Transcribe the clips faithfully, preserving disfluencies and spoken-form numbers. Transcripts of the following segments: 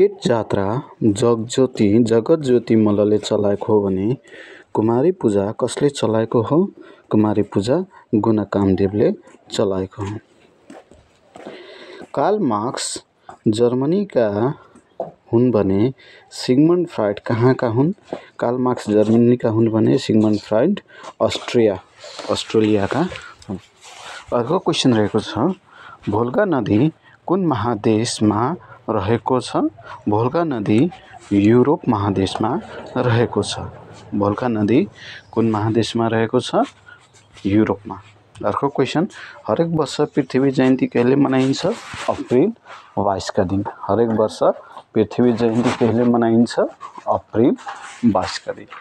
पेट जात्रा जगज्योति जगतज्योति मल्लले चलाएको हो भने कुमारी पूजा कसले चलाएको हो? कुमारी पूजा गुना कामदेवले चलाएको हो। कार्ल मार्क्स जर्मनीका हुन् भने सिग्मन्ड फ्राइड कहाँका हुन्? कार्ल मार्क्स जर्मनीका हुन् भने सिग्मन्ड फ्राइड अस्ट्रिया अस्ट्रेलियाका हुन्। अर्को क्वेसन रहेको छ, भोल्गा नदी कुन महादेशमा रहेको छ? भोल्गा नदी युरोप महादेशमा रहेको छ। भोल्गा नदी कुन महादेशमा रहेको छ? युरोपमा। अर्को क्वेसन, हरेक वर्ष पृथ्वी जयन्ती कहिले मनाइन्छ? अप्रिल बाइस का दिन। हरेक वर्ष पृथ्वी जयन्ती कहिले मनाइन्छ? अप्रिल बाइस का दिन।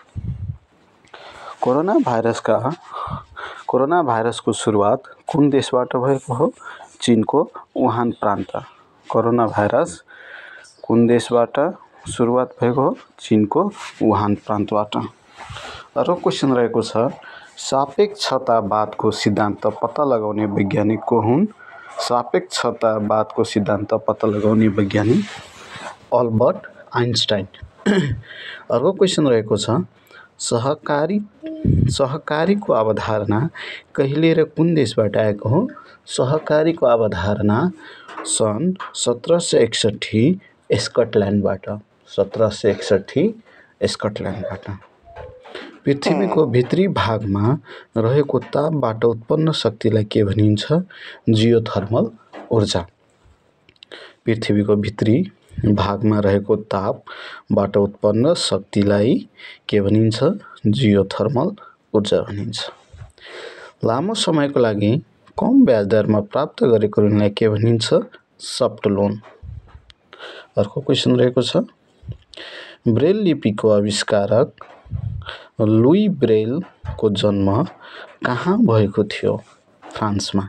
कोरोना भाइरसका कोरोना भाइरसको सुरुवात कुन देशबाट भएको हो? चीनको वुहान प्रान्त। कोरोना भाइरस कुन देशबाट सुरुवात भएको हो? चीनको वुहान प्रान्तबाट। अर्को क्वेसन रहेको छ, सापेक्षतावादको सिद्धान्त पत्ता लगाउने वैज्ञानिक को हुन्? सापेक्षतावादको सिद्धान्त पत्ता लगाउने वैज्ञानिक अल्बर्ट आइन्स्टाइन। अर्को क्वेसन रहेको छ, सहकारी सहकारीको अवधारणा कहिले र कुन देशबाट आएको हो? सहकारीको अवधारणा सन् सत्र सय एकसट्ठी स्कटल्यान्डबाट। सत्र सय एकसट्ठी स्कटल्यान्डबाट। पृथ्वीको भित्री भागमा रहेको तापबाट उत्पन्न शक्तिलाई के भनिन्छ? जियोथर्मल ऊर्जा। पृथ्वीको भित्री भागमा रहेको तापबाट उत्पन्न शक्तिलाई के भनिन्छ? जियोथर्मल ऊर्जा भनिन्छ। लामो समयको लागि कम ब्याज दरमा प्राप्त गरेको ऋणलाई के भनिन्छ? Soft loan. अर्को क्वेसन रहेको छ, ब्रेल लिपिको आविष्कारक लुई ब्रेलको जन्म कहाँ भएको थियो? फ्रान्समा।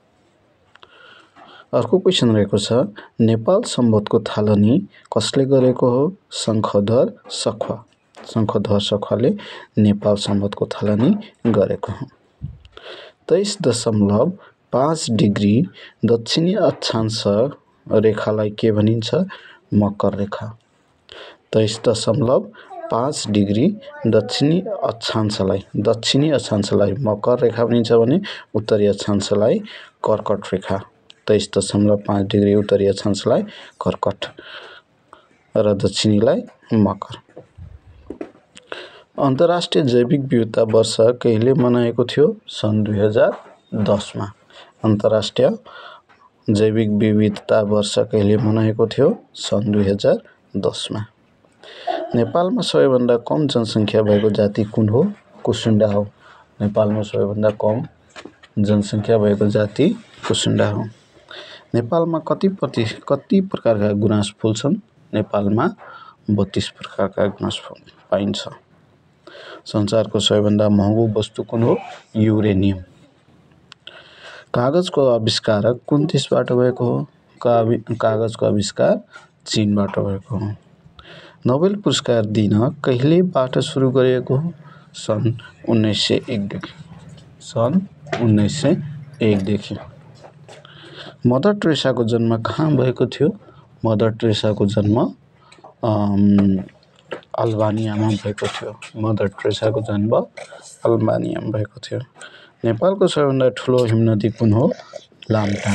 अर्को क्वेसन रहेको छ, नेपाल सम्बोधको थालनी कसले गरेको हो? शङ्खधर सखुवा। शङ्खधर सखुवाले नेपाल सम्बोधको थालनी गरेको हो। तेइस दशमलव पाँच डिग्री दक्षिणी अक्षांश रेखालाई के भनिन्छ? मकर रेखा। तेइस दशमलव पाँच डिग्री दक्षिणी अक्षांशलाई दक्षिणी अक्षांशलाई मकर रेखा भनिन्छ भने उत्तरी अक्षांशलाई कर्कट रेखा। तेइस दशमलव पाँच डिग्री उत्तरी अक्षांशलाई कर्कट र दक्षिणीलाई मकर। अन्तर्राष्ट्रिय जैविक विविधता वर्ष कहिले मनाएको थियो? सन् दुई हजार दसमा। अन्तर्राष्ट्रिय जैविक विविधता वर्ष कहिले मनाएको थियो? सन् दुई हजार दसमा। नेपालमा सबैभन्दा कम जनसङ्ख्या भएको जाति कुन हो? कुसुन्डा हो। नेपालमा सबैभन्दा कम जनसङ्ख्या भएको जाति कुसुन्डा हो। नेपालमा कति प्रति कति प्रकारका गुनास फुल्छन्? नेपालमा बत्तीस प्रकारका गुनास फुल पाइन्छ। संसारको सबैभन्दा महँगो वस्तु कुन हो? युरेनियम। कागजको आविष्कारक कुन देशबाट भएको हो? कागजको आविष्कार चीनबाट भएको हो। नोबेल पुरस्कार दिन कहिलेबाट सुरु गरिएको हो? सन् उन्नाइस सय एकदेखि। सन् उन्नाइस सय एकदेखि। मदर टेरेसाको जन्म कहाँ भएको थियो? मदर टेरेसाको जन्म अल्बानियामा भएको थियो। मदर टेरेसाको जन्म अल्बानियामा भएको थियो। नेपालको सबैभन्दा ठुलो हिमनदी कुन हो? लामटाङ।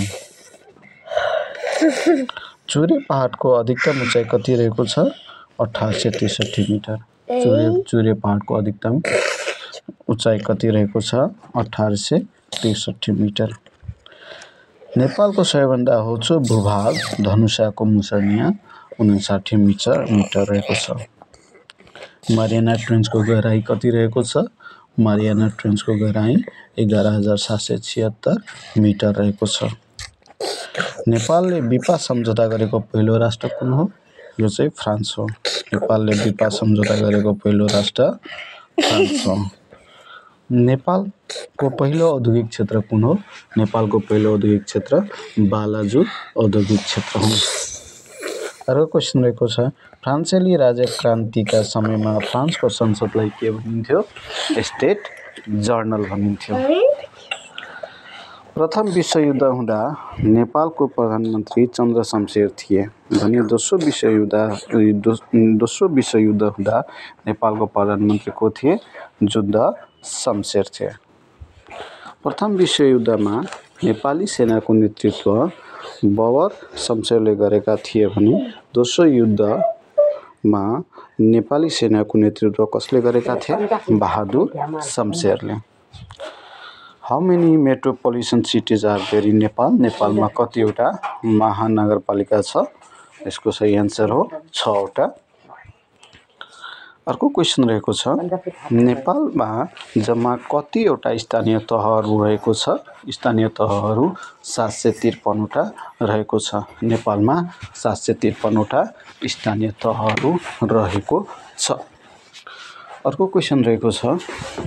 चुरे पहाडको अधिकतम उचाइ कति रहेको छ? अठार सय त्रिसठी मिटर। चुरे चुरे पहाडको अधिकतम उचाइ कति रहेको छ? अठार सय त्रिसठी मिटर। नेपालको सबैभन्दा होचो भूभाग धनुषाको मुसर्निया उनासाठी मिटर मिटर रहेको छ। मारियाना ट्रेन्चको गहिराई कति रहेको छ? मारियाना ट्रेन्चको गहिराई एघार हजार सात सय छिहत्तर मिटर रहेको छ। नेपालले बिपा सम्झौता गरेको पहिलो राष्ट्र कुन हो? यो चाहिँ फ्रान्स हो। नेपालले बिपा सम्झौता गरेको पहिलो राष्ट्र फ्रान्स हो। नेपालको पहिलो औद्योगिक क्षेत्र कुन हो? नेपालको पहिलो औद्योगिक क्षेत्र बालाजु औद्योगिक क्षेत्र हो। अर्को क्वेसन रहेको छ, फ्रान्सेली राजक्रान्तिका समयमा फ्रान्सको संसदलाई के भनिन्थ्यो? स्टेट जर्नल भनिन्थ्यो। प्रथम विश्वयुद्ध हुँदा नेपालको प्रधानमन्त्री चन्द्र शमशेर थिए भने दोस्रो विश्वयुद्ध दोस्रो विश्वयुद्ध हुँदा नेपालको प्रधानमन्त्री को थिए? जुद्ध शमशेर थिए। प्रथम विश्वयुद्धमा नेपाली सेनाको नेतृत्व बबर शमशेरले गरेका थिए भने दोस्रो युद्धमा नेपाली सेनाको नेतृत्व कसले गरेका थिए? बहादुर शमशेरले। How many metropolitan cities are there in Nepal? नेपालमा कतिवटा महानगरपालिका छ? यसको सही एन्सर हो छवटा। अर्को क्वेसन रहेको छ, नेपालमा जम्मा कतिवटा स्थानीय तहहरू रहेको छ? स्थानीय तहहरू सात सय त्रिपन्नवटा रहेको छ। नेपालमा सात सय त्रिपन्नवटा स्थानीय तहहरू रहेको छ। अर्को क्वेसन रहेको छ,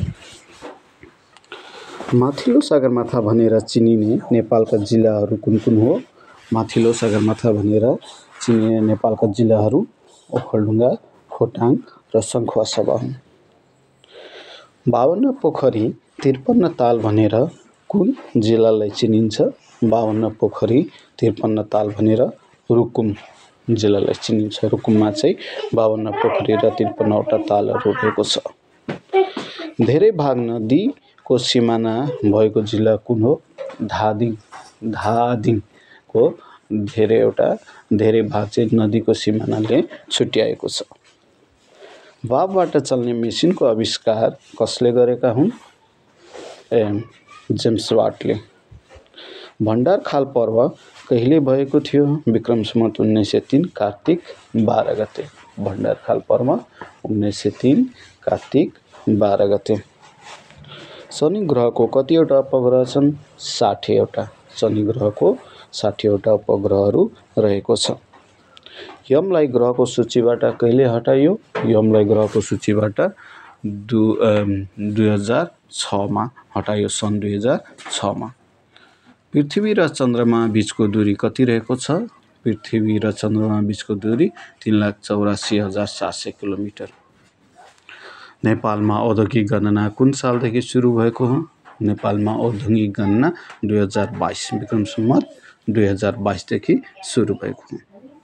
माथिल्लो सगरमाथा भनेर चिनिने नेपालका जिल्लाहरू कुन कुन हो? माथिल्लो सगरमाथा भनेर चिनिने नेपालका जिल्लाहरू ओखलढुङ्गा, खोटाङ र सङ्खुवासभा हुन्। बावन्न पोखरी त्रिपन्न ताल भनेर कुन जिल्लालाई चिनिन्छ? बावन्न पोखरी त्रिपन्न ताल भनेर रुकुम जिल्लालाई चिनिन्छ। रुकुममा चाहिँ बावन्न पोखरी र त्रिपन्नवटा तालहरू रहेको छ। धेरै भाग नदीको सिमाना भएको जिल्ला कुन हो? धादिङ। धादिङको धेरैवटा धेरै भाग चाहिँ नदीको सिमानाले छुट्याएको छ। भापबाट चल्ने मेसिनको आविष्कार कसले गरेका हुन्? ए जेम्स वाटले। भण्डारखाल पर्व कहिले भएको थियो? विक्रम सम्वत उन्नाइस सय तीन कार्तिक बाह्र गते। भण्डारखाल पर्व उन्नाइस सय तीन कार्तिक बाह्र गते। शनि ग्रहको कतिवटा उपग्रह छन्? साठीवटा। शनि ग्रहको साठीवटा उपग्रहहरू रहेको छ। यमलाई ग्रहको सूचीबाट कहिले हटाइयो? यमलाई ग्रहको सूचीबाट दु दुई हजार छमा हटाइयो, सन् दुई हजार छमा। पृथ्वी र चन्द्रमा बिचको दूरी कति रहेको छ? पृथ्वी र चन्द्रमा बिचको दूरी तीन लाख चौरासी हजार सात सय किलोमिटर। नेपालमा औद्योगिक गणना कुन सालदेखि सुरु भएको हो? नेपालमा औद्योगिक गणना दुई हजार बाइस विक्रम सम्वत दुई हजार बाइसदेखि सुरु भएको हो।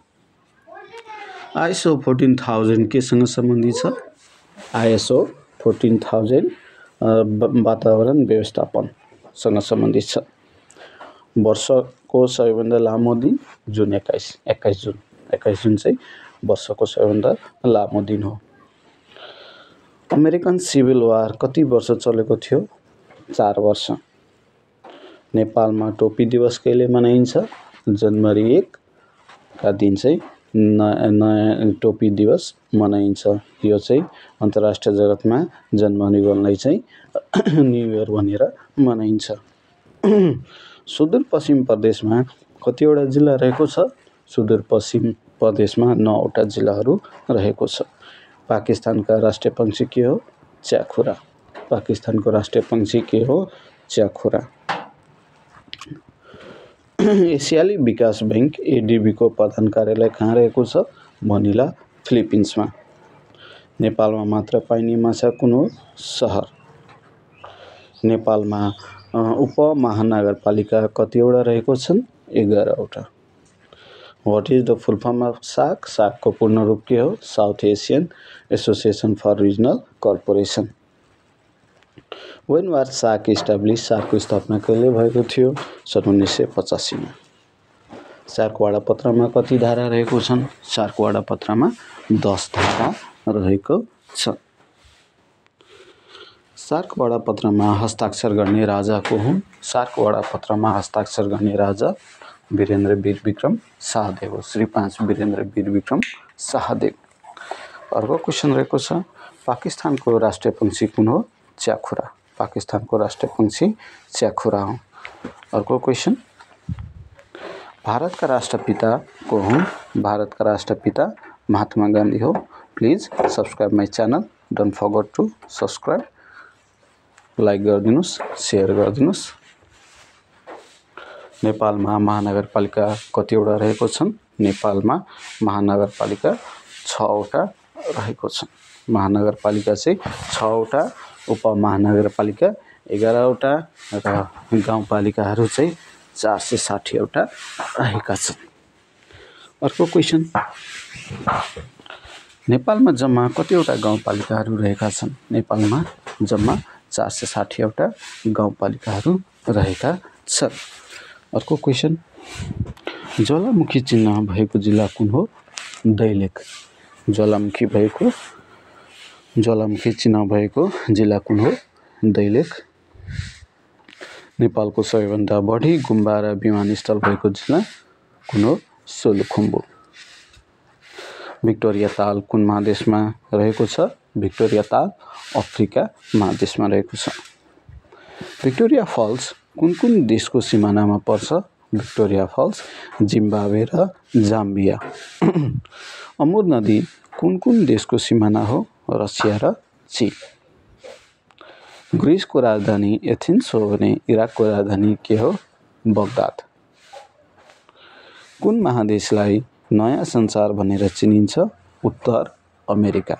आइएसओ फोर्टिन थाउजन्ड केसँग सम्बन्धित छ? आइएसओ फोर्टिन थाउजन्ड वातावरण व्यवस्थापनसँग सम्बन्धित छ। वर्षको सबैभन्दा लामो दिन जुन एक्काइस एक्काइस जुन एक्काइस जुन चाहिँ वर्षको सबैभन्दा लामो दिन हो। अमेरिकन सिभिल वार कति वर्ष चलेको थियो? चार वर्ष। नेपालमा टोपी दिवस कहिले मनाइन्छ? जनवरी एक का दिन चाहिँ नयाँ नयाँ टोपी दिवस मनाइन्छ। यो चाहिँ अन्तर्राष्ट्रिय जगतमा जन्मनेलाई चाहिँ न्यु इयर भनेर मनाइन्छ। सुदूरपश्चिम प्रदेशमा कतिवटा जिल्ला रहेको छ? सुदूरपश्चिम प्रदेशमा नौवटा जिल्लाहरू रहेको छ। पाकिस्तानका राष्ट्रिय पक्षी के हो? च्याखुरा। पाकिस्तानको राष्ट्रिय पक्षी के हो? च्याखुरा। एसियाली विकास बैंक एडिबीको प्रधान कार्यालय कहाँ रहेको छ? मनिला, फिलिपिन्समा। नेपालमा मात्र पाइने माछा कुन हो? सहर। नेपालमा उपमहानगरपालिका कतिवटा रहेको छन्? एघारवटा। What is the full form of SAARC? सार्कको पूर्ण रूप के हो? South Asian Association for Regional Cooperation. When was SAARC established? सार्कको स्थापना कहिले भएको थियो? सन् उन्नाइस सय पचासीमा। सार्क वाडापत्रमा कति धारा रहेको छन्? सार्क वाडापत्रमा दस धारा रहेको छ। सार्क वाडापत्रमा हस्ताक्षर गर्ने राजा को हुन्? सार्क वाडापत्रमा हस्ताक्षर गर्ने राजा वीरेन्द्र वीर विक्रम शाहदेव हो। श्री पाँच वीरेन्द्र वीर विक्रम शाहदेव। अर्को क्वेसन रहेको छ, पाकिस्तानको राष्ट्रिय पक्षी कुन हो? च्याखुरा। पाकिस्तानको राष्ट्रिय पक्षी च्याखुरा हो। अर्को क्वेसन, भारतका राष्ट्रपिता को हुन्? भारतका राष्ट्रपिता महात्मा गान्धी हो। Please subscribe my channel, don't forget to subscribe, like गरिदिनुहोस्, सेयर गरिदिनुहोस्। नेपालमा महानगरपालिका कतिवटा रहेको छन्? नेपालमा महानगरपालिका छवटा रहेको छ। महानगरपालिका चाहिँ छवटा, उपमहानगरपालिका एघारवटा र गाउँपालिकाहरू चाहिँ चार सय साठीवटा रहेका छन्। अर्को क्वेसन, नेपालमा जम्मा कतिवटा गाउँपालिकाहरू रहेका छन्? नेपालमा जम्मा चार सय साठीवटा गाउँपालिकाहरू रहेका छन्। अर्को क्वेसन, ज्वालामुखी चिह्न भएको जिल्ला कुन हो? दैलेख। ज्वालामुखी भएको ज्वालामुखी चिह्न भएको जिल्ला कुन हो? दैलेख। नेपालको सबैभन्दा बढी गुम्बा र विमानस्थल भएको जिल्ला कुन हो? सोलुखुम्बु। भिक्टोरिया ताल कुन महादेशमा रहेको छ? भिक्टोरिया ताल अफ्रिका महादेशमा रहेको छ। भिक्टोरिया फल्स कुन कुन देशको सिमानामा पर्छ? भिक्टोरिया फल्स जिम्बाब्वे र जाम्बिया। अमुर नदी कुन कुन देशको सिमाना हो? रसिया र चीन। ग्रिसको राजधानी एथेन्स हो भने इराकको राजधानी के हो? बगदाद। कुन महादेशलाई नयाँ संसार भनेर चिनिन्छ? उत्तर अमेरिका।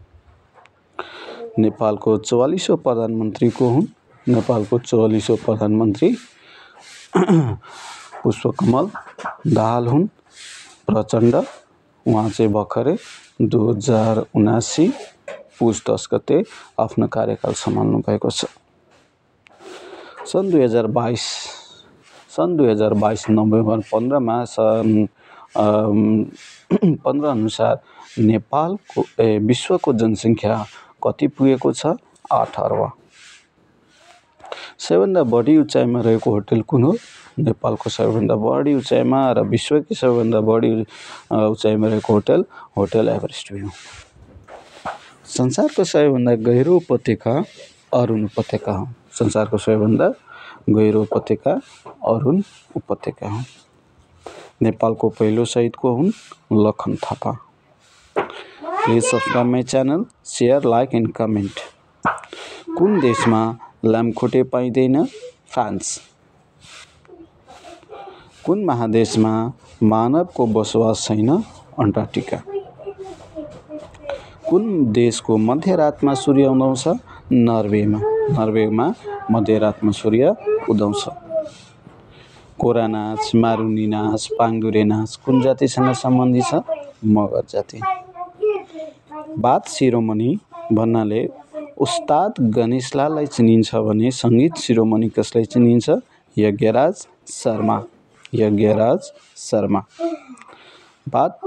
नेपालको चौवालीसौँ प्रधानमन्त्री को हुन्? नेपालको चौवालीसौँ प्रधानमन्त्री पुष्पकमल दाहाल हुन्। प्रचण्ड उहाँ चाहिँ भर्खरै दुई हजार उनासी पुस दस गते आफ्नो कार्यकाल सम्हाल्नु भएको छ। सन् दुई हजार बाइस सन् दुई हजार बाइस नोभेम्बर पन्ध्रमा सन् पन्ध्र अनुसार नेपालको ए विश्वको जनसङ्ख्या कति पुगेको छ? आठ अर्ब। सबैभन्दा बढी उचाइमा रहेको होटल कुन हो? नेपालको सबैभन्दा बढी उचाइमा र विश्वकै सबैभन्दा बढी उचाइमा रहेको होटल होटल एभरेस्ट भ्यू। संसारको सबैभन्दा गहिरो उपत्यका अरुण उपत्यका हो। संसारको सबैभन्दा गहिरो उपत्यका अरुण उपत्यका हो। नेपालको पहिलो शहीद को हुन्? Lakhan Thapa. Please subscribe my channel, share, like and comment. कुन देशमा लामखुट्टे पाइँदैन? फ्रान्स। कुन महादेशमा मानवको बसोबास छैन? अन्टार्कटिका। कुन देशको मध्यरातमा सूर्य उदाउँछ? नर्वेमा। नर्वेमा मध्यरातमा सूर्य उदाउँछ। कोरा नाच, मारुनी नाच, पाङदुरे नाच कुन जातिसँग सम्बन्धित छ? मगर जाति। बात शिरोमणि भन्नाले उस्ताद गणेशलाललाई चिनिन्छ भने सङ्गीत शिरोमणि कसलाई चिनिन्छ? यज्ञराज शर्मा। यज्ञराज शर्मा। बात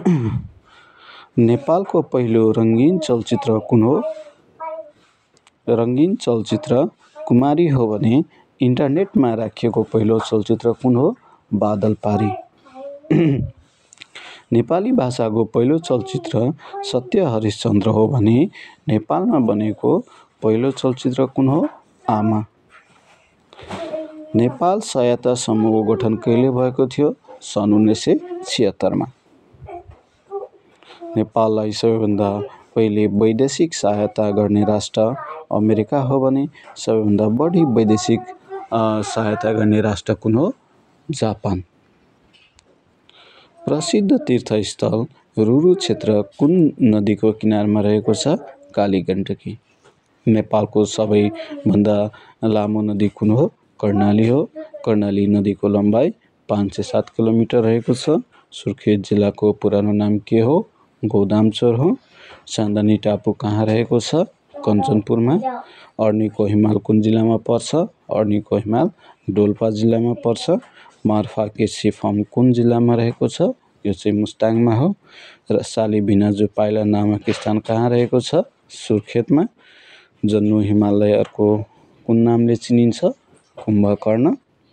नेपालको पहिलो रङ्गीन चलचित्र कुन हो? रङ्गीन चलचित्र कुमारी हो भने इन्टरनेटमा राखिएको पहिलो चलचित्र कुन हो? बादलपारी। नेपाली भाषाको पहिलो चलचित्र सत्य हरिश्चन्द्र हो भने नेपालमा बनेको पहिलो चलचित्र कुन हो? आमा। नेपाल सहायता समूहको गठन कहिले भएको थियो? सन् उन्नाइस सय छिहत्तरमा। नेपाललाई सबैभन्दा पहिले वैदेशिक सहायता गर्ने राष्ट्र अमेरिका हो भने सबैभन्दा बढी वैदेशिक सहायता गर्ने राष्ट्र कुन हो? जापान। प्रसिद्ध तीर्थस्थल रुरु क्षेत्र कुन नदीको किनारमा रहेको छ? कालीगण्डकी। नेपालको सबैभन्दा लामो नदी कुन हो? कर्णाली हो। कर्णाली नदीको लम्बाइ पाँच सय सात किलोमिटर रहेको छ। सुर्खेत जिल्लाको पुरानो नाम के हो? गोदामचोर हो। चाँदनी टापु कहाँ रहेको छ? कञ्चनपुरमा। अर्नीको हिमाल कुन जिल्लामा पर्छ? अर्नीको हिमाल डोल्पा जिल्लामा पर्छ। मार्फा केसी फार्म कुन जिल्लामा रहेको छ? यो चाहिँ मुस्ताङमा हो। र साली भिनाजु पाइला नामक स्थान कहाँ रहेको छ? सुर्खेतमा। जन्नु हिमालयहरूको कुन नामले चिनिन्छ? कुम्भकर्ण।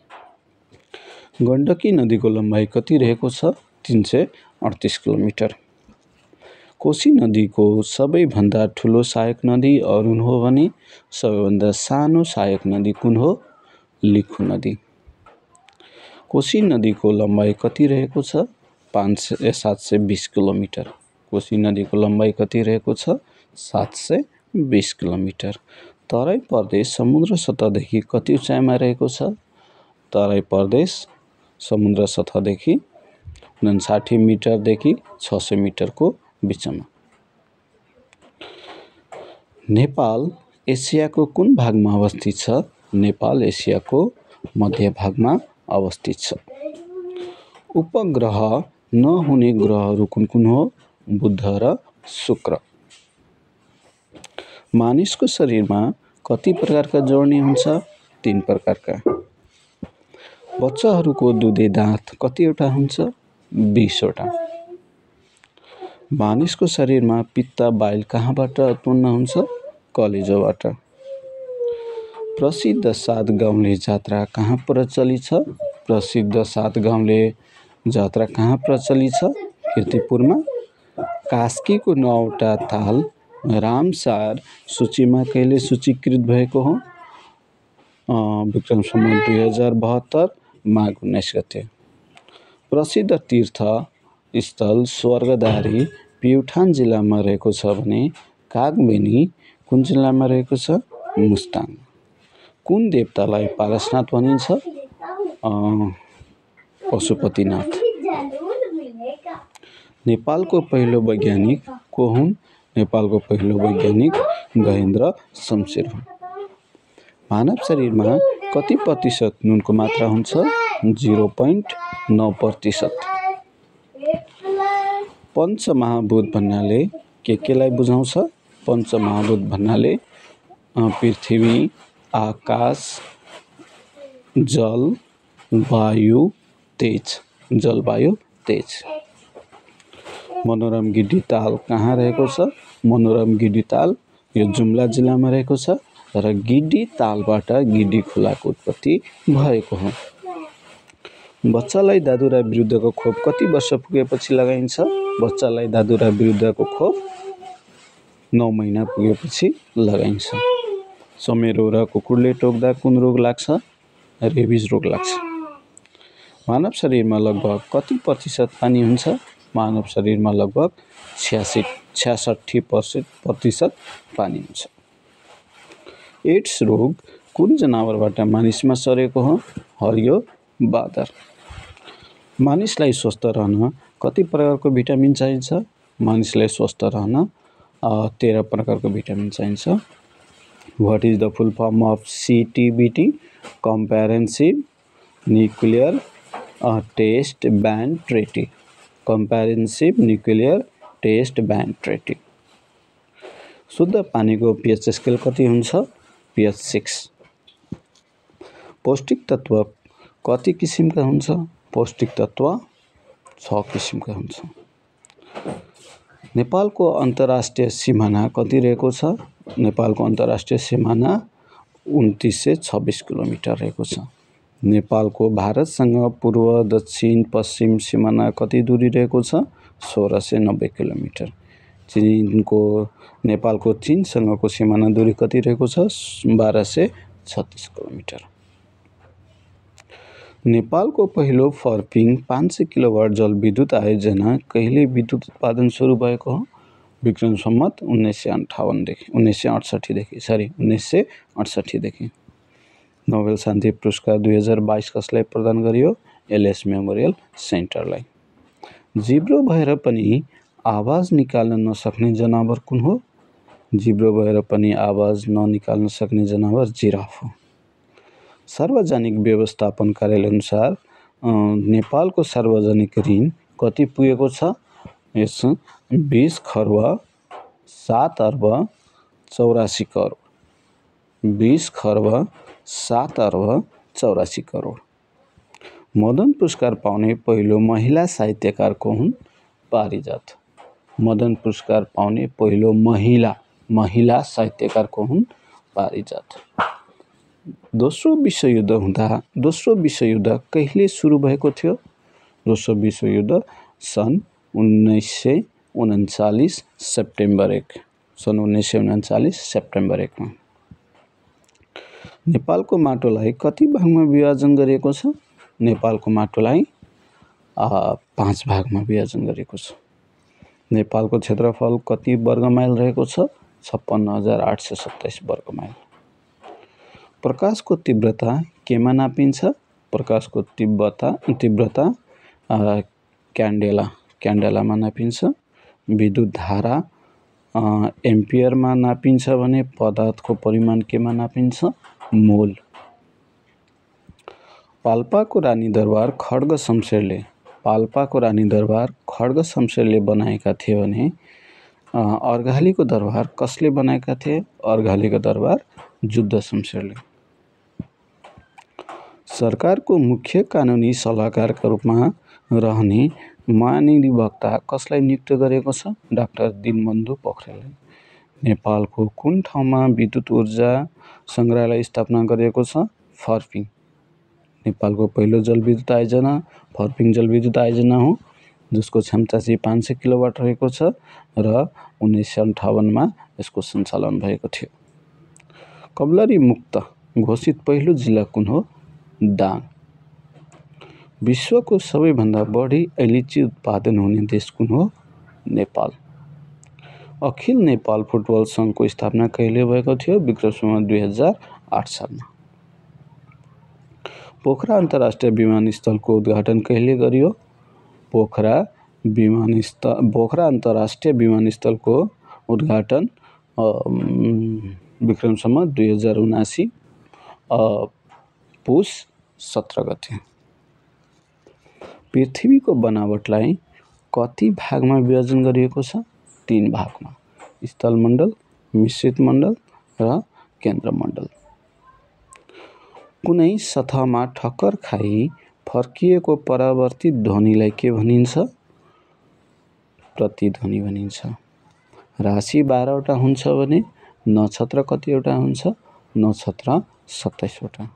गण्डकी नदीको लम्बाइ कति रहेको छ? तीन सय अडतिस किलोमिटर। कोशी नदीको सबैभन्दा ठुलो सहायक नदी अरुण हो भने सबैभन्दा सानो सहायक नदी कुन हो? लिखु नदी। कोशी नदीको लम्बाइ कति रहेको छ? पाँच सय सात सय बिस किलोमिटर। कोशी नदीको लम्बाइ कति रहेको छ? सात सय बिस किलोमिटर। तराई प्रदेश समुद्र सतहदेखि कति उचाइमा रहेको छ? तराई प्रदेश समुद्र सतहदेखि उनासाठी मिटरदेखि छ सय मिटरको बिचमा। नेपाल एसियाको कुन भागमा अवस्थित छ? नेपाल एसियाको मध्य भागमा अवस्थित छ। उपग्रह नहुने ग्रहहरू कुन कुन हो? बुध र शुक्र। मानिसको शरीरमा कति प्रकारका जोड्नी हुन्छ? तीन प्रकारका। बच्चाहरूको दुधे दाँत कतिवटा हुन्छ? बीसवटा। मानिसको शरीरमा पित्त बाइल कहाँबाट उत्पन्न हुन्छ? कलेजोबाट। प्रसिद्ध सात गाउँले जात्रा कहाँ प्रचलित छ? प्रसिद्ध सात गाउँले जात्रा कहाँ प्रचलित छ? कीर्तिपुरमा। कास्कीको नौवटा ताल रामसार सूचीमा कहिले सूचीकृत भएको हो? विक्रम सम्वत दुई हजार बहत्तर माघ उन्नाइस गते। प्रसिद्ध तीर्थ स्थल स्वर्गदारी प्युठान जिल्लामा रहेको छ भने कागबेनी कुन जिल्लामा रहेको छ? मुस्ताङ। कुन देवतालाई पारसनाथ भनिन्छ? पशुपतिनाथ। नेपालको पहिलो वैज्ञानिक को हुन्? नेपालको पहिलो वैज्ञानिक गजेन्द्र शमशेर हुन्। मानव शरीरमा कति प्रतिशत नुनको मात्रा हुन्छ? जिरो पोइन्ट नौ प्रतिशत। पञ्चमहाभूत भन्नाले के केलाई बुझाउँछ? पञ्चमहाभूत भन्नाले पृथ्वी, आकाश, जल, वायु, तेज। जलवायु, तेज। मनोरम गिडी ताल कहाँ रहेको छ? मनोरम गिडी ताल यो जुम्ला जिल्लामा रहेको छ र गिडी तालबाट गिडी खोलाको उत्पत्ति भएको हो। बच्चालाई दादुरा विरुद्धको खोप कति वर्ष पुगेपछि लगाइन्छ? बच्चालाई दादुरा विरुद्धको खोप नौ महिना पुगेपछि लगाइन्छ। चमेरो र कुकुरले टोक्दा कुन रोग लाग्छ? रेबिज रोग लाग्छ। मानव शरीरमा लगभग कति प्रतिशत पानी हुन्छ? मानव शरीरमा लगभग छ्यासी छ्यासठी प्रतिशत पानी हुन्छ। एड्स रोग कुन जनावरबाट मानिसमा सरेको हो? हरियो बाँदर। मानिसलाई स्वस्थ रहन कति प्रकारको भिटामिन चाहिन्छ? मानिसलाई स्वस्थ रहन तेह्र प्रकारको भिटामिन चाहिन्छ। What is the full form of CTBT? Comprehensive nuclear test ban treaty. Comprehensive nuclear test ban treaty. शुद्ध पानीको पीएच स्केल कति हुन्छ? PH six. पौष्टिक तत्व कति किसिमका हुन्छ? पौष्टिक तत्व छ किसिमका हुन्छ। नेपालको अन्तर्राष्ट्रिय सिमाना कति रहेको छ? नेपालको अन्तर्राष्ट्रिय सिमाना उन्तिस सय छब्बिस किलोमिटर रहेको छ। नेपालको भारतसँग पूर्व दक्षिण पश्चिम सिमाना कति दूरी रहेको छ? सोह्र सय नब्बे किलोमिटर। चीनको नेपालको चीनसँगको सिमाना दूरी कति रहेको छ? बाह्र सय छत्तिस किलोमिटर। नेपालको पहिलो फर्पिङ पाँच सय किलोवाट जलविद्युत आयोजना कहिले विद्युत उत्पादन सुरु भएको हो? विक्रम सम्वत उन्नाइस सय अन्ठाउन्नदेखि उन्नाइस सय अडसट्ठीदेखि सरी उन्नाइस सय अडसट्ठीदेखि। नोबेल शान्ति पुरस्कार दुई हजार बाइस कसलाई प्रदान गरियो? एलएस मेमोरियल सेन्टरलाई। जिब्रो भएर पनि आवाज निकाल्न नसक्ने जनावर कुन हो? जिब्रो भएर पनि आवाज ननिकाल्न सक्ने जनावर जिराफ हो। सार्वजनिक व्यवस्थापन कार्यालय अनुसार नेपालको सार्वजनिक ऋण कति पुगेको छ? यस बीस खर्ब सात अर्ब चौरासी करोड। बीस खर्ब सात अर्ब चौरासी करोड। मदन पुरस्कार पाउने पहिलो महिला साहित्यकार को हुन्? पारिजात। मदन पुरस्कार पाउने पहिलो महिला महिला साहित्यकार को हुन्? पारिजात। दोस्रो विश्वयुद्ध हुँदा दोस्रो विश्वयुद्ध कहिले सुरु भएको थियो? दोस्रो विश्वयुद्ध सन् उन्नाइस सय उन्चालिस सेप्टेम्बर एक सन् उन्नाइस सय उन्चालिस सेप्टेम्बर एकमा। नेपालको माटोलाई कति भागमा विभाजन गरिएको छ? नेपालको माटोलाई पाँच भागमा विभाजन गरेको छ। नेपालको क्षेत्रफल कति वर्ग माइल रहेको छ? छप्पन्न हजार आठ सय सत्ताइस वर्ग माइल। प्रकाशको तीव्रता केमा नापिन्छ? प्रकाशको तीव्रता तीव्रता क्यान्डेला क्यान्डेलामा नापिन्छ। विद्युत धारा एम्पियरमा नापिन्छ भने पदार्थको परिमाण केमा नापिन्छ? मोल। पाल्पाको रानी दरबार खड्ग शमशेरले पाल्पाको रानी दरबार खड्ग शमशेरले बनाएका थिए भने अर्घालीको दरबार कसले बनाएका थिए? अर्घालीको दरबार जुद्ध शमशेरले। सरकारको मुख्य कानुनी सल्लाहकारका रूपमा रहने महाधिवक्ता कसलाई नियुक्त गरेको छ? डाक्टर दीनबन्धु पोखरेलले। नेपालको कुन ठाउँमा विद्युत ऊर्जा सङ्ग्रहालय स्थापना गरिएको छ? फर्पिङ। नेपालको पहिलो जलविद्युत आयोजना फर्पिङ जलविद्युत आयोजना हो, जसको क्षमता चाहिँ पाँच सय किलोवाट रहेको छ र उन्नाइस सय अन्ठाउन्नमा यसको सञ्चालन भएको थियो। कब्लरी मुक्त घोषित पहिलो जिल्ला कुन हो? दाङ। विश्वको सबैभन्दा बढी अलैँची उत्पादन हुने देश कुन हो? नेपाल। अखिल नेपाल फुटबल सङ्घको स्थापना कहिले भएको थियो? विक्रम सम्वत दुई हजार आठ सालमा। पोखरा अन्तर्राष्ट्रिय विमानस्थलको उद्घाटन कहिले गरियो? पोखरा विमानस्थल पोखरा अन्तर्राष्ट्रिय विमानस्थलको उद्घाटन विक्रम सम्वत दुई हजार उनासी पुस सत्र गते। पृथ्वीको बनावटलाई कति भागमा विभाजन गरिएको छ? तीन भागमा, स्थलमण्डल, मिश्रित मण्डल र केन्द्रमण्डल। कुनै सतहमा ठक्कर खाई फर्किएको परावर्तित ध्वनिलाई के भनिन्छ? प्रतिध्वनि भनिन्छ। राशि बाह्रवटा हुन्छ भने नक्षत्र कतिवटा हुन्छ? नक्षत्र सत्ताइसवटा।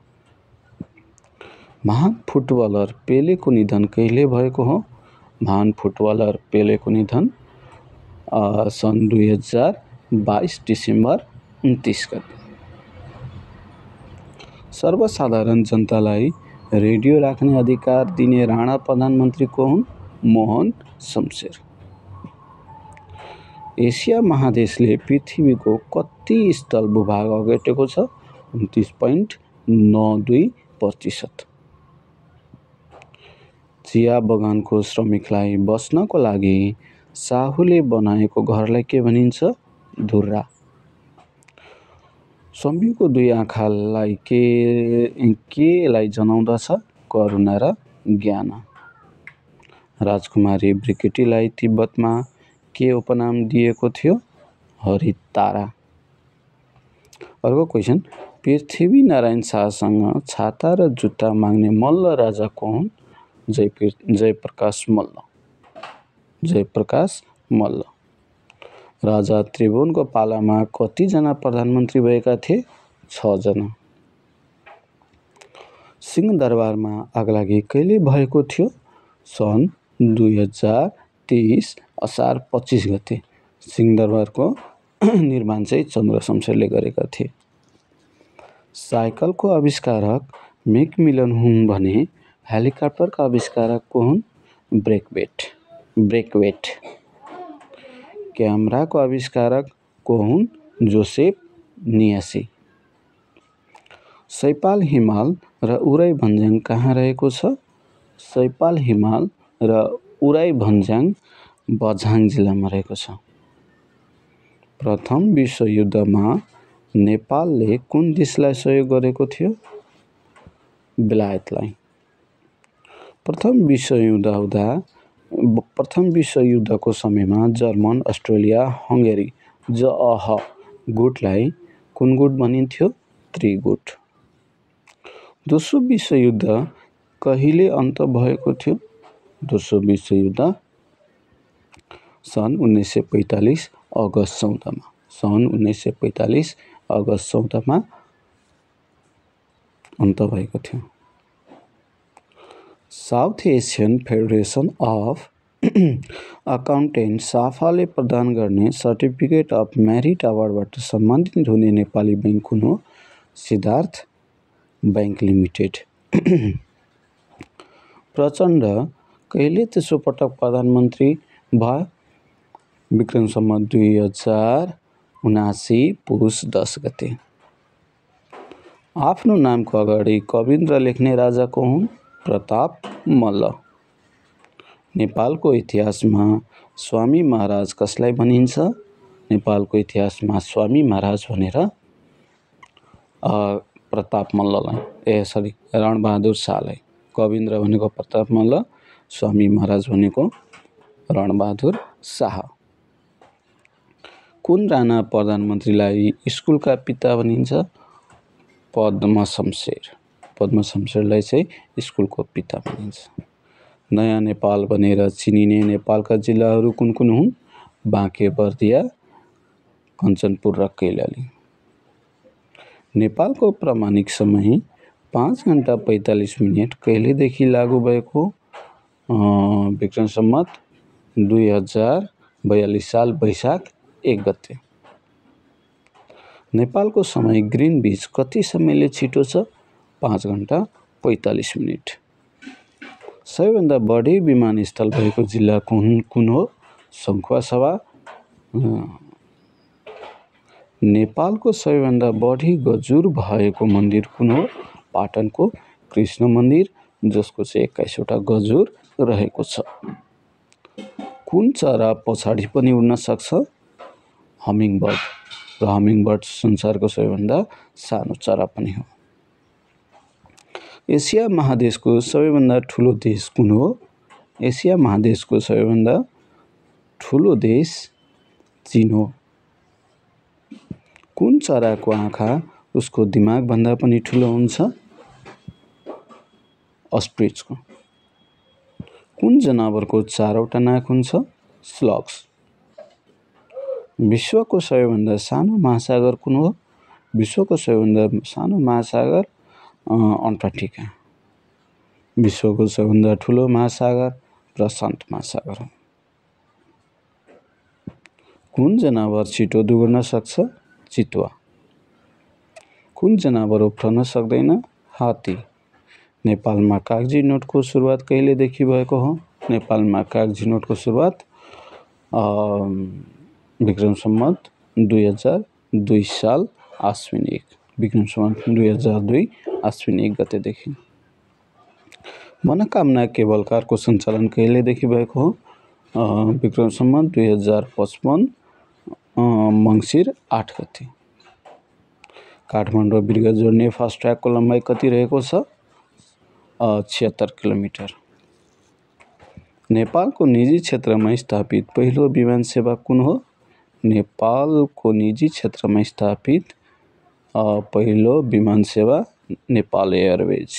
महान फुटबलर पेलेको निधन कहिले भएको हो? महान फुटबलर पेलेको निधन सन् दुई हजार बाइस डिसेम्बर उन्तिस गते। सर्वसाधारण जनतालाई रेडियो राख्ने अधिकार दिने राणा प्रधानमन्त्री को हुन्? मोहन शमशेर। एसिया महादेशले पृथ्वीको कति स्थल भूभाग ओगटेको छ? उन्तिस पोइन्ट नौ दुई प्रतिशत। चिया बगानको श्रमिकलाई बस्नको लागि साहुले बनाएको घरलाई के भनिन्छ? धुर्रा। शम्भुको दुई आँखालाई के केलाई जनाउँदछ? करुणा र ज्ञान। राजकुमारी ब्रिकेटीलाई तिब्बतमा के उपनाम दिएको थियो? हरितारा। अर्को क्वेसन, पृथ्वी नारायण शाहसँग छाता र जुत्ता माग्ने मल्ल राजा को हुन्? जय जयप्रकाश मल्ल। जयप्रकाश मल्ल। राजा त्रिभुवनको पालामा कतिजना प्रधानमन्त्री भएका थिए? छ जना। सिंहदरबारमा आगलागी कहिले भएको थियो? सन् दुई हजार तेइस असार पच्चिस गते। सिंहदरबारको निर्माण चाहिँ चन्द्र शमशेरले गरेका थिए। साइकलको आविष्कारक मेकमिलन हुन् भने हेलिकप्टरका आविष्कारक को हुन्? ब्रेकवेट ब्रेकवेट। क्यामेराको आविष्कारक को हुन्? जोसेफ नियासी। सैपाल हिमाल र उराई भन्ज्याङ कहाँ रहेको छ? सैपाल हिमाल र उराई भन्ज्याङ बझाङ जिल्लामा रहेको छ। प्रथम विश्वयुद्धमा नेपालले कुन देशलाई सहयोग गरेको थियो? बेलायतलाई। प्रथम विश्वयुद्ध हुँदा प्रथम विश्वयुद्धको समयमा जर्मन, अस्ट्रेलिया, हङ्गेरी जअह गुटलाई कुन गुट भनिन्थ्यो? त्रिगुट। दोस्रो विश्वयुद्ध कहिले अन्त भएको थियो? दोस्रो विश्वयुद्ध सन् उन्नाइस सय पैँतालिस अगस्त चौधमा सन् उन्नाइस सय पैँतालिस अगस्त चौधमा अन्त भएको थियो। South Asian Federation of Accountant साफाले प्रदान गर्ने सर्टिफिकेट अफ मेरिट अवार्डबाट सम्मानित हुने नेपाली बैङ्क कुन हो? Siddhartha bank limited. प्रचण्ड कहिले तेस्रो पटक प्रधानमन्त्री भयो? विक्रम सम्वत दुई हजार उनासी पुस दस गते। आफ्नो नामको अगाडि कविन्द्र लेख्ने राजा को हुन्? प्रताप मल्ल। नेपालको इतिहासमा स्वामी महाराज कसलाई भनिन्छ? नेपालको इतिहासमा स्वामी महाराज भनेर प्रताप मल्ललाई ए सरी रणबहादुर शाहलाई, कविन्द्र भनेको प्रताप मल्ल, स्वामी महाराज भनेको रणबहादुर शाह। कुन राणा प्रधानमन्त्रीलाई स्कुलका पिता भनिन्छ? पद्म शमशेर। पद्म शमशेरलाई चाहिँ स्कुलको पिता भनिन्छ। नयाँ नेपाल भनेर चिनिने नेपालका जिल्लाहरू कुन कुन हुन्? बाँके, बर्दिया, कञ्चनपुर र कैलाली। नेपालको प्रामाणिक समय पाँच घन्टा पैँतालिस मिनट कहिलेदेखि लागू भएको? विक्रम सम्वत दुई हजार बयालिस साल वैशाख एक गते। नेपालको समय ग्रिनविच कति समयले छिटो छ? पाँच घन्टा पैँतालिस मिनट। सबैभन्दा बढी विमानस्थल भएको जिल्ला कुन कुन हो? सङ्खुवासभा। नेपालको सबैभन्दा बढी गजुर भएको मन्दिर कुन हो? पाटनको कृष्ण मन्दिर, जसको चाहिँ एक्काइसवटा गजुर रहेको छ। कुन चरा पछाडि पनि उड्न सक्छ? हमिङबर्ड। र हमिङबर्ड संसारको सबैभन्दा सानो चरा पनि हो। एसिया महादेशको सबैभन्दा ठुलो देश कुन हो? एसिया महादेशको सबैभन्दा ठुलो देश चीन हो। कुन चराको आँखा उसको दिमाग भन्दा पनि ठुलो हुन्छ? अस्ट्रिचको। कुन जनावरको चारवटा नाक हुन्छ? स्लग्स। विश्वको सबैभन्दा सानो महासागर कुन हो? विश्वको सबैभन्दा सानो महासागर अन्टार्कटिका। विश्वको सबैभन्दा ठुलो महासागर प्रशान्त महासागर हो। कुन जनावर छिटो दौड्न सक्छ? चितुवा। कुन जनावर उफ्रन सक्दैन? हात्ती। नेपालमा कागजी नोटको सुरुवात कहिलेदेखि भएको हो? नेपालमा कागजी नोटको सुरुवात विक्रम सम्वत दुई हजार दुई साल आश्विन एक। विक्रम सम्वत दुई हजार दुई आश्विन एक गतेदेखि। मनोकामना केबल कारको सञ्चालन कहिलेदेखि भएको हो? विक्रम सम्वत दुई हजार पचपन्न मङ्सिर आठ गते। काठमाडौँ बिर्ग जोड्ने फास्ट ट्र्याकको लम्बाइ कति रहेको छ? छिहत्तर किलोमिटर। नेपालको निजी क्षेत्रमा स्थापित पहिलो विमान सेवा कुन हो? नेपालको निजी क्षेत्रमा स्थापित पहिलो विमान सेवा नेपाल एयरवेज।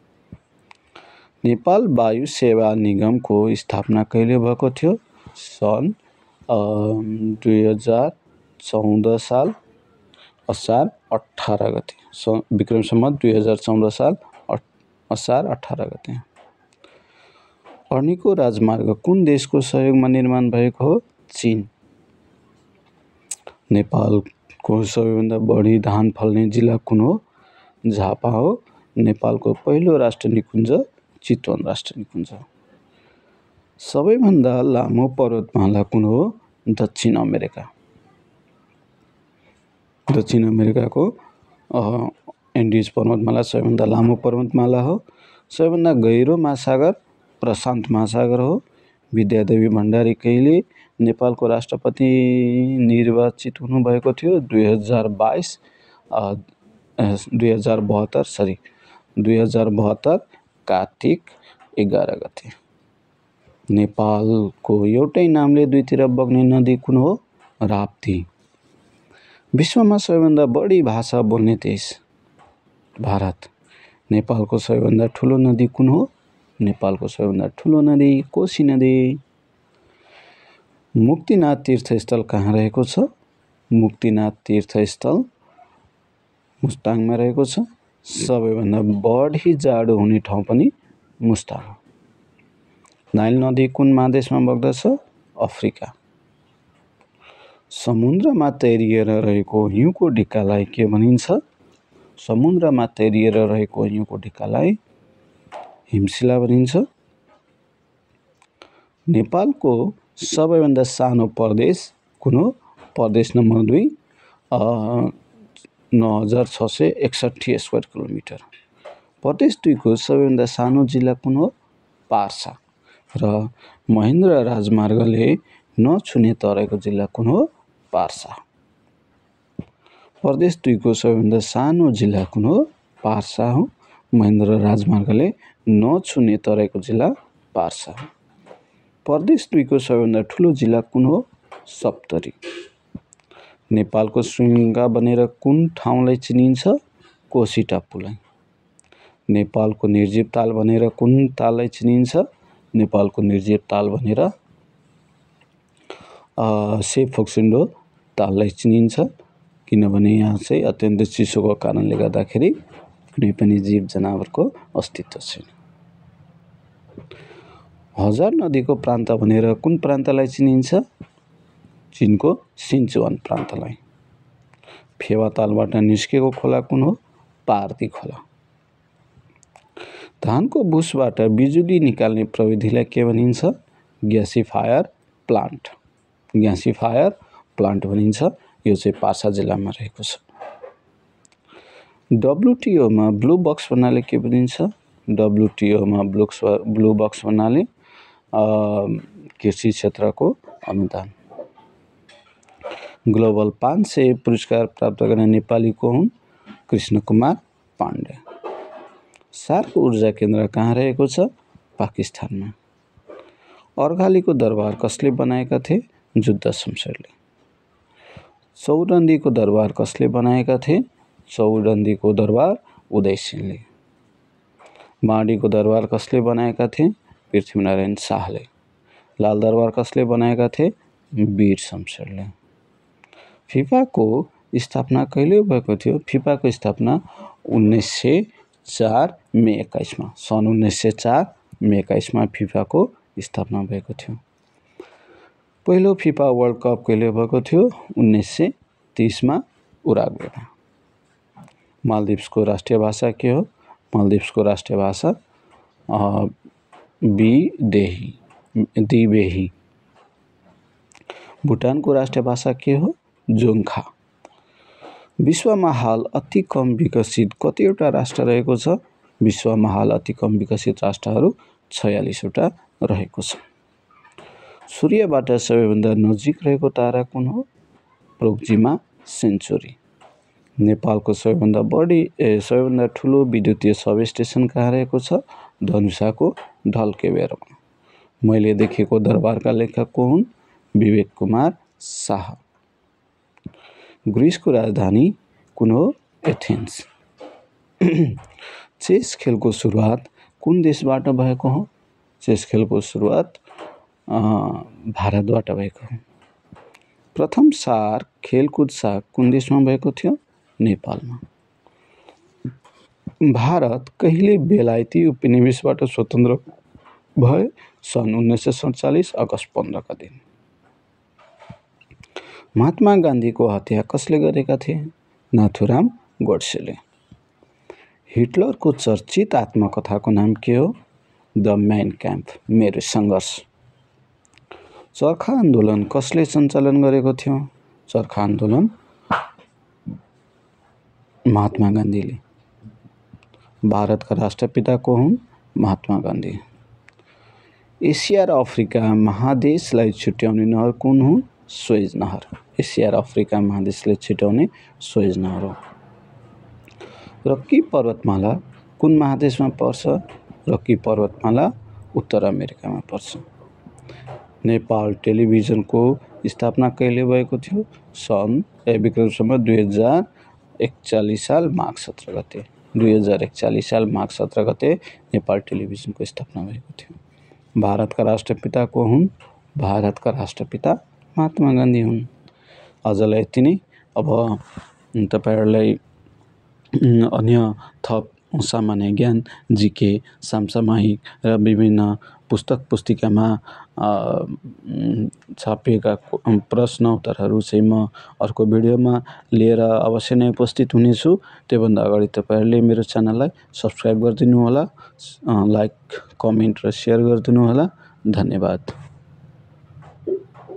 नेपाल वायु सेवा निगमको स्थापना कहिले भएको थियो? सन् दुई हजार चौध साल असार अठार गते। विक्रम सम्वत दुई हजार चौध साल असार अठार गते। अर्नीको राजमार्ग कुन देशको सहयोगमा निर्माण भएको हो? चीन। नेपालको सबैभन्दा बढी धान फल्ने जिल्ला कुन हो? झापा हो। नेपालको पहिलो राष्ट्रिय निकुञ्ज चितवन राष्ट्रिय निकुञ्ज। सबैभन्दा लामो पर्वतमाला कुन हो? दक्षिण अमेरिका। दक्षिण अमेरिकाको एन्डिज पर्वतमाला सबैभन्दा लामो पर्वतमाला हो। सबैभन्दा गहिरो महासागर प्रशान्त महासागर हो। विद्यादेवी भण्डारी कहिले नेपालको राष्ट्रपति निर्वाचित हुनुभएको थियो? दुई हजार बाइस दुई हजार बहत्तर सरी दुई हजार बहत्तर कार्तिक एघार गते। नेपालको एउटै नामले दुईतिर बग्ने नदी कुन हो? राप्ती। विश्वमा सबैभन्दा बढी भाषा बोल्ने देश भारत। नेपालको सबैभन्दा ठुलो नदी कुन हो? नेपालको सबैभन्दा ठुलो नदी कोशी नदी। मुक्तिनाथ तीर्थस्थल कहाँ रहेको छ? मुक्तिनाथ तीर्थस्थल मुस्ताङमा रहेको छ। सबैभन्दा बढी जाडो हुने ठाउँ पनि मुस्ताङ हो। नाइल नदी कुन महादेशमा बग्दछ? अफ्रिका। समुद्रमा तैरिएर रहेको हिउँको ढिकालाई के भनिन्छ? समुद्रमा तैरिएर रहेको हिउँको ढिकालाई हिमशिला भनिन्छ। नेपालको सबैभन्दा सानो प्रदेश कुन हो? प्रदेश नम्बर दुई नौ हजार छ सय एकसट्ठी स्क्वायर किलोमिटर। प्रदेश दुईको सबैभन्दा सानो जिल्ला कुन हो? पार्सा। र महेन्द्र राजमार्गले नछुने तराईको जिल्ला कुन हो? पर्सा। प्रदेश दुई को सबैभन्दा सानो जिल्ला कुन हो? पर्सा हो। महेन्द्र राजमार्गले नछुने तराईको जिल्ला पर्सा हो। प्रदेश दुई को सबैभन्दा ठुलो जिल्ला कुन हो? सप्तरी। नेपालको श्रृङ्गा भनेर कुन ठाउँलाई चिनिन्छ? कोशी टापुलाई। नेपालको निर्जीव ताल भनेर कुन ताललाई चिनिन्छ? नेपालको निर्जीव ताल भनेर सेप फोक्सोन्डो ताललाई चिनिन्छ, किनभने यहाँ चाहिँ अत्यन्त चिसोको कारणले गर्दाखेरि कुनै पनि जीव जनावरको अस्तित्व छैन। हजार नदीको प्रान्त भनेर कुन प्रान्तलाई चिनिन्छ? चीनको सिन्चुवान प्रान्तलाई। फेवा तालबाट निस्केको खोला कुन हो? पार्दी खोला। धानको भुसबाट बिजुली निकाल्ने प्रविधिलाई के भनिन्छ? ग्यासिफायर प्लान्ट। ग्यासिफायर प्लान्ट भनिन्छ। यो चाहिँ पर्सा जिल्लामा रहेको छ। डब्लुटिओमा ब्लू बक्स भन्नाले के भनिन्छ? डब्लुटिओमा ब्लुक्स ब्लू बक्स भन्नाले कृषि क्षेत्रको अनुदान। ग्लोबल पाँच सय पुरस्कार प्राप्त गर्ने नेपाली को हुन्? कृष्ण कुमार पाण्डे। सार्क ऊर्जा केन्द्र कहाँ रहेको छ? पाकिस्तानमा। अर्घालीको दरबार कसले बनाएका थिए? जुद्ध शमशेरले। चौरन्दीको दरबार कसले बनाएका थिए? चौरन्दीको दरबार उदयसिंहले। माडीको दरबार कसले बनाएका थिए? पृथ्वीनारायण शाहले। लाल दरबार कसले बनाएका थिए? वीर शमशेरले। फिफाको स्थापना कहिले भएको थियो? फिफाको स्थापना उन्नाइस सय चार मे एक्काइसमा सन् उन्नाइस सय चार मे एक्काइसमा फिफाको स्थापना भएको थियो। पहिलो फिफा वर्ल्ड कप कहिले भएको थियो? उन्नाइस सय तीसमा उराग्वेमा। मालदिप्सको राष्ट्रिय भाषा के हो? मालदिप्सको राष्ट्रिय भाषा बिदेही दिबेही। भुटानको राष्ट्रिय भाषा के हो? जोङ्खा। विश्वमा हाल अति कम विकसित कतिवटा राष्ट्र रहेको छ? विश्वमा हाल अति कम विकसित राष्ट्रहरू छयालिसवटा रहेको छ। सूर्यबाट सबैभन्दा नजिक रहेको तारा कुन हो? Proxima Centauri. नेपालको सबैभन्दा बढी सबैभन्दा ठुलो विद्युतीय सब स्टेसन कहाँ रहेको छ? धनुषाको ढल्केबेरमा। मैले देखेको दरबारका लेखक को हुन्? विवेक कुमार शाह। ग्रिसको राजधानी कुन हो? एथेन्स। चेस खेलको सुरुवात कुन देशबाट भएको हो? चेस खेलको सुरुवात भारतबाट भएको हो। प्रथम सार्क खेलकुद सार्क कुन देशमा भएको थियो? नेपालमा। भारत कहिले बेलायती उपनिवेशबाट स्वतन्त्र भए? सन् उन्नाइस सय सडचालिस अगस्त पन्ध्रका दिन। महात्मा गान्धीको हत्या कसले गरेका थिए? नाथुराम गोडसेले। हिटलरको चर्चित आत्मकथाको नाम के हो? द मैन क्याम्प, मेरो सङ्घर्ष। चरखा आन्दोलन कसले सञ्चालन गरेको थियो? चरखा आन्दोलन महात्मा गान्धीले। भारतका राष्ट्रपिता को हुन्? महात्मा गान्धी। एसिया र अफ्रिका महादेशलाई छुट्याउने नहर कुन हो? स्वेज नहर। एसिया र अफ्रिका महादेशलाई छुट्याउने स्वेज नहर हो। रक्की पर्वतमाला कुन महादेशमा पर्छ? रक्की पर्वतमाला उत्तर अमेरिकामा पर्छ। नेपाल टेलिभिजनको स्थापना कहिले भएको थियो? सन् विक्रमसम्म दुई हजार एकचालिस साल माघ सत्र गते। दुई हजार एकचालिस साल माघ सत्र गते नेपाल टेलिभिजनको स्थापना भएको थियो। भारतका राष्ट्रपिता को हुन्? भारतका राष्ट्रपिता महात्मा गान्धी हुन्। आजलाई यति नै। अब तपाईहरुलाई अन्य थप सामान्य ज्ञान, जीके, समसामयिक र विभिन्न पुस्तक पुस्तिकामा छापिएका प्रश्न उत्तरहरू चाहिँ म अर्को भिडियोमा लिएर अवश्य नै उपस्थित हुनेछु। त्योभन्दा अगाडि तपाईहरुले मेरो च्यानललाई सब्स्क्राइब गरिदिनु होला, लाइक, कमेन्ट र शेयर गरिदिनु होला। धन्यवाद।